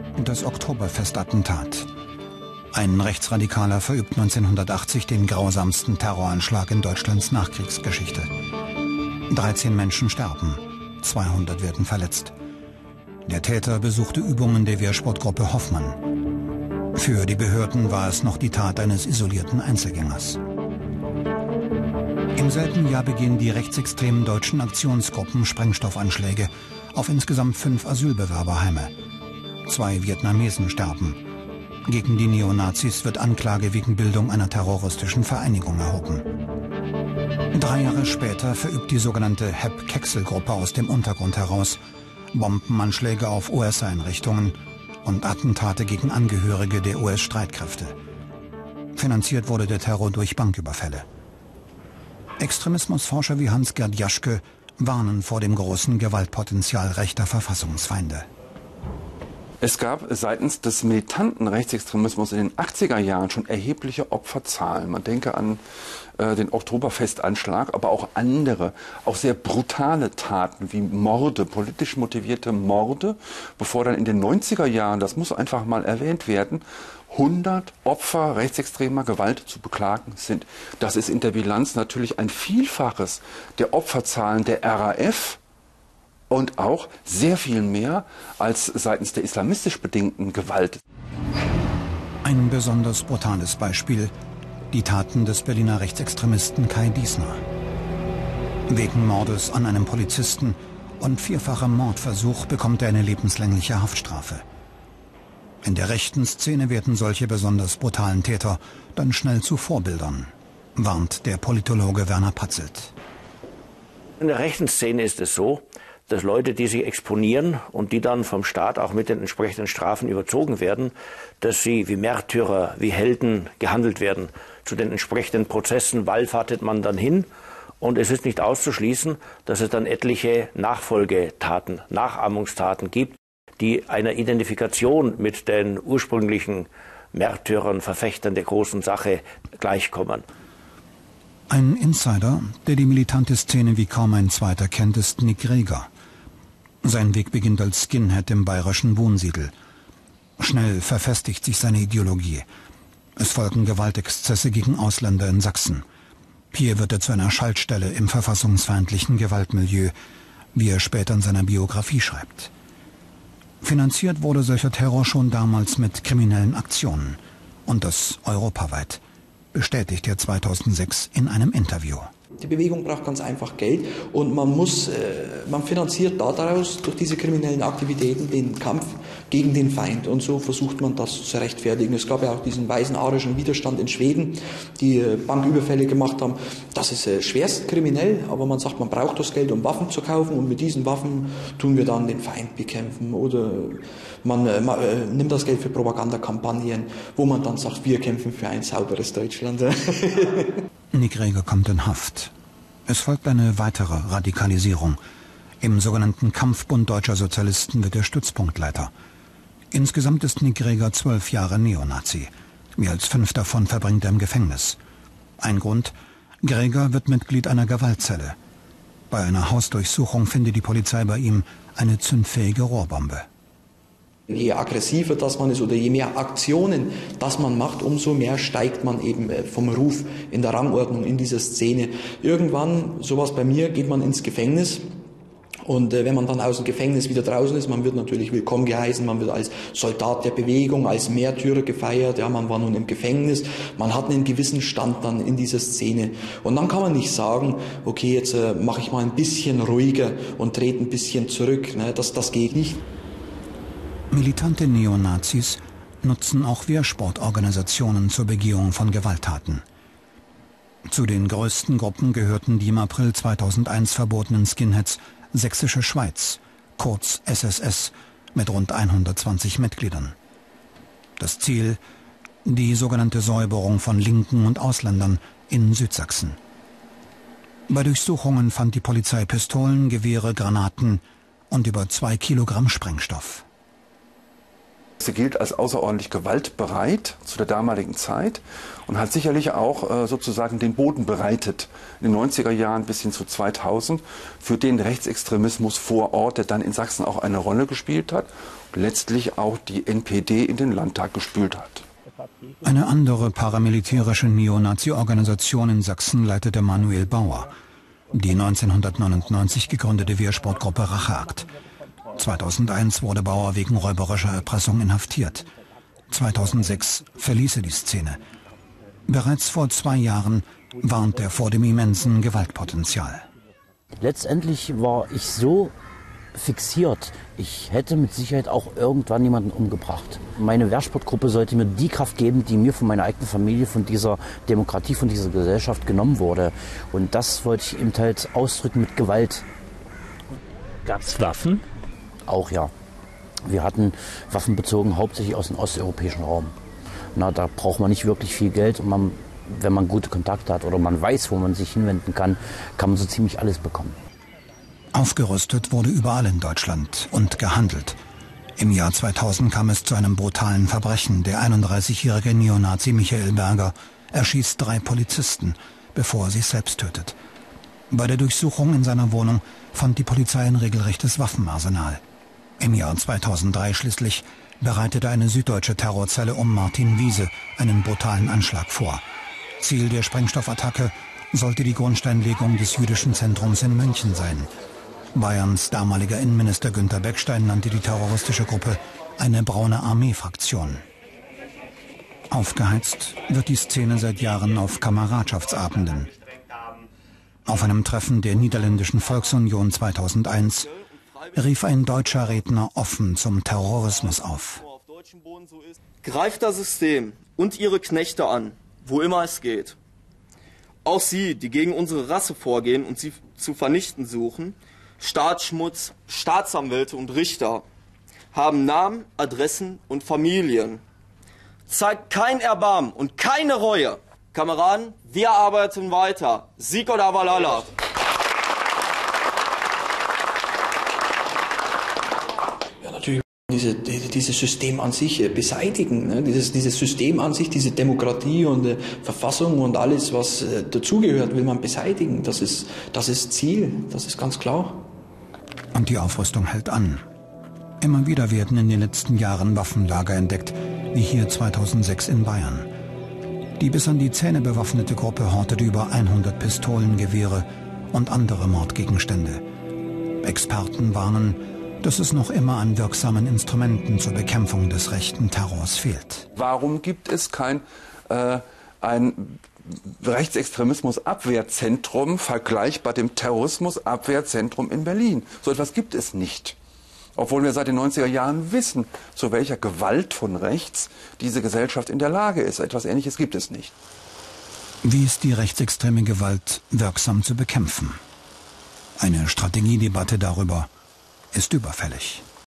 Das Oktoberfestattentat. Ein Rechtsradikaler verübt 1980 den grausamsten Terroranschlag in Deutschlands Nachkriegsgeschichte. 13 Menschen sterben, 200 werden verletzt. Der Täter besuchte Übungen der Wehrsportgruppe Hoffmann. Für die Behörden war es noch die Tat eines isolierten Einzelgängers. Im selben Jahr begehen die rechtsextremen deutschen Aktionsgruppen Sprengstoffanschläge auf insgesamt 5 Asylbewerberheime. 2 Vietnamesen sterben. Gegen die Neonazis wird Anklage wegen Bildung einer terroristischen Vereinigung erhoben. 3 Jahre später verübt die sogenannte Hep-Keksel-Gruppe aus dem Untergrund heraus Bombenanschläge auf US-Einrichtungen und Attentate gegen Angehörige der US-Streitkräfte. Finanziert wurde der Terror durch Banküberfälle. Extremismusforscher wie Hans-Gerd Jaschke warnen vor dem großen Gewaltpotenzial rechter Verfassungsfeinde. Es gab seitens des militanten Rechtsextremismus in den 80er Jahren schon erhebliche Opferzahlen. Man denke an den Oktoberfestanschlag, aber auch andere, auch sehr brutale Taten wie Morde, politisch motivierte Morde, bevor dann in den 90er Jahren, das muss einfach mal erwähnt werden, 100 Opfer rechtsextremer Gewalt zu beklagen sind. Das ist in der Bilanz natürlich ein Vielfaches der Opferzahlen der RAF und auch sehr viel mehr als seitens der islamistisch bedingten Gewalt. Ein besonders brutales Beispiel: die Taten des Berliner Rechtsextremisten Kai Diesner. Wegen Mordes an einem Polizisten und 4-fachem Mordversuch bekommt er eine lebenslängliche Haftstrafe. In der rechten Szene werden solche besonders brutalen Täter dann schnell zu Vorbildern, warnt der Politologe Werner Patzelt. In der rechten Szene ist es so, dass Leute, die sich exponieren und die dann vom Staat auch mit den entsprechenden Strafen überzogen werden, dass sie wie Märtyrer, wie Helden gehandelt werden. Zu den entsprechenden Prozessen wallfahrtet man dann hin und es ist nicht auszuschließen, dass es dann etliche Nachfolgetaten, Nachahmungstaten gibt, die einer Identifikation mit den ursprünglichen Märtyrern, Verfechtern der großen Sache gleichkommen. Ein Insider, der die militante Szene wie kaum ein zweiter kennt, ist Nick Greger. Sein Weg beginnt als Skinhead im bayerischen Wunsiedel. Schnell verfestigt sich seine Ideologie. Es folgen Gewaltexzesse gegen Ausländer in Sachsen. Hier wird er zu einer Schaltstelle im verfassungsfeindlichen Gewaltmilieu, wie er später in seiner Biografie schreibt. Finanziert wurde solcher Terror schon damals mit kriminellen Aktionen. Und das europaweit, bestätigt er 2006 in einem Interview. Die Bewegung braucht ganz einfach Geld und man finanziert daraus durch diese kriminellen Aktivitäten den Kampf gegen den Feind und so versucht man das zu rechtfertigen. Es gab ja auch diesen weißen arischen Widerstand in Schweden, die Banküberfälle gemacht haben. Das ist schwerst kriminell, aber man sagt, man braucht das Geld, um Waffen zu kaufen und mit diesen Waffen tun wir dann den Feind bekämpfen oder man nimmt das Geld für Propagandakampagnen, wo man dann sagt, wir kämpfen für ein sauberes Deutschland. Nick Greger kommt in Haft. Es folgt eine weitere Radikalisierung. Im sogenannten Kampfbund Deutscher Sozialisten wird er Stützpunktleiter. Insgesamt ist Nick Greger 12 Jahre Neonazi. Mehr als 5 davon verbringt er im Gefängnis. Ein Grund: Greger wird Mitglied einer Gewaltzelle. Bei einer Hausdurchsuchung findet die Polizei bei ihm eine zündfähige Rohrbombe. Je aggressiver das man ist oder je mehr Aktionen das man macht, umso mehr steigt man eben vom Ruf in der Rangordnung in dieser Szene. Irgendwann, sowas bei mir, geht man ins Gefängnis. Und wenn man dann aus dem Gefängnis wieder draußen ist, man wird natürlich willkommen geheißen, man wird als Soldat der Bewegung, als Märtyrer gefeiert, ja, man war nun im Gefängnis, man hat einen gewissen Stand dann in dieser Szene. Und dann kann man nicht sagen, okay, jetzt mache ich mal ein bisschen ruhiger und trete ein bisschen zurück, ne, das geht nicht. Militante Neonazis nutzen auch Wehrsportorganisationen zur Begehung von Gewalttaten. Zu den größten Gruppen gehörten die im April 2001 verbotenen Skinheads Sächsische Schweiz, kurz SSS, mit rund 120 Mitgliedern. Das Ziel: die sogenannte Säuberung von Linken und Ausländern in Südsachsen. Bei Durchsuchungen fand die Polizei Pistolen, Gewehre, Granaten und über 2 Kilogramm Sprengstoff. Sie gilt als außerordentlich gewaltbereit zu der damaligen Zeit und hat sicherlich auch sozusagen den Boden bereitet in den 90er Jahren bis hin zu 2000 für den Rechtsextremismus vor Ort, der dann in Sachsen auch eine Rolle gespielt hat und letztlich auch die NPD in den Landtag gespült hat. Eine andere paramilitärische Neonazi-Organisation in Sachsen leitete Manuel Bauer, die 1999 gegründete Wehrsportgruppe Racheakt. 2001 wurde Bauer wegen räuberischer Erpressung inhaftiert. 2006 verließ er die Szene. Bereits vor 2 Jahren warnt er vor dem immensen Gewaltpotenzial. Letztendlich war ich so fixiert, ich hätte mit Sicherheit auch irgendwann jemanden umgebracht. Meine Wehrsportgruppe sollte mir die Kraft geben, die mir von meiner eigenen Familie, von dieser Demokratie, von dieser Gesellschaft genommen wurde. Und das wollte ich eben halt ausdrücken mit Gewalt. Gab es Waffen? Auch ja. Wir hatten Waffen bezogen hauptsächlich aus dem osteuropäischen Raum. Na, da braucht man nicht wirklich viel Geld. Und wenn man gute Kontakte hat oder man weiß, wo man sich hinwenden kann, kann man so ziemlich alles bekommen. Aufgerüstet wurde überall in Deutschland und gehandelt. Im Jahr 2000 kam es zu einem brutalen Verbrechen. Der 31-jährige Neonazi Michael Berger erschießt 3 Polizisten, bevor er sich selbst tötet. Bei der Durchsuchung in seiner Wohnung fand die Polizei ein regelrechtes Waffenarsenal. Im Jahr 2003 schließlich bereitete eine süddeutsche Terrorzelle um Martin Wiese einen brutalen Anschlag vor. Ziel der Sprengstoffattacke sollte die Grundsteinlegung des jüdischen Zentrums in München sein. Bayerns damaliger Innenminister Günter Beckstein nannte die terroristische Gruppe eine braune Armee-Fraktion. Aufgeheizt wird die Szene seit Jahren auf Kameradschaftsabenden. Auf einem Treffen der Niederländischen Volksunion 2001 rief ein deutscher Redner offen zum Terrorismus auf. Greift das System und ihre Knechte an, wo immer es geht. Auch sie, die gegen unsere Rasse vorgehen und sie zu vernichten suchen, Staatsschmutz, Staatsanwälte und Richter, haben Namen, Adressen und Familien. Zeigt kein Erbarmen und keine Reue. Kameraden, wir arbeiten weiter. Sieg oder Valhalla. Ja, natürlich dieses System an sich beseitigen. Ne? Dieses System an sich, diese Demokratie und Verfassung und alles, was dazugehört, will man beseitigen. Das ist Ziel, das ist ganz klar. Und die Aufrüstung hält an. Immer wieder werden in den letzten Jahren Waffenlager entdeckt, wie hier 2006 in Bayern. Die bis an die Zähne bewaffnete Gruppe hortete über 100 Pistolen, Gewehre und andere Mordgegenstände. Experten warnen, dass es noch immer an wirksamen Instrumenten zur Bekämpfung des rechten Terrors fehlt. Warum gibt es ein Rechtsextremismus-Abwehrzentrum vergleichbar dem Terrorismus-Abwehrzentrum in Berlin? So etwas gibt es nicht. Obwohl wir seit den 90er Jahren wissen, zu welcher Gewalt von rechts diese Gesellschaft in der Lage ist. Etwas Ähnliches gibt es nicht. Wie ist die rechtsextreme Gewalt wirksam zu bekämpfen? Eine Strategiedebatte darüber ist überfällig.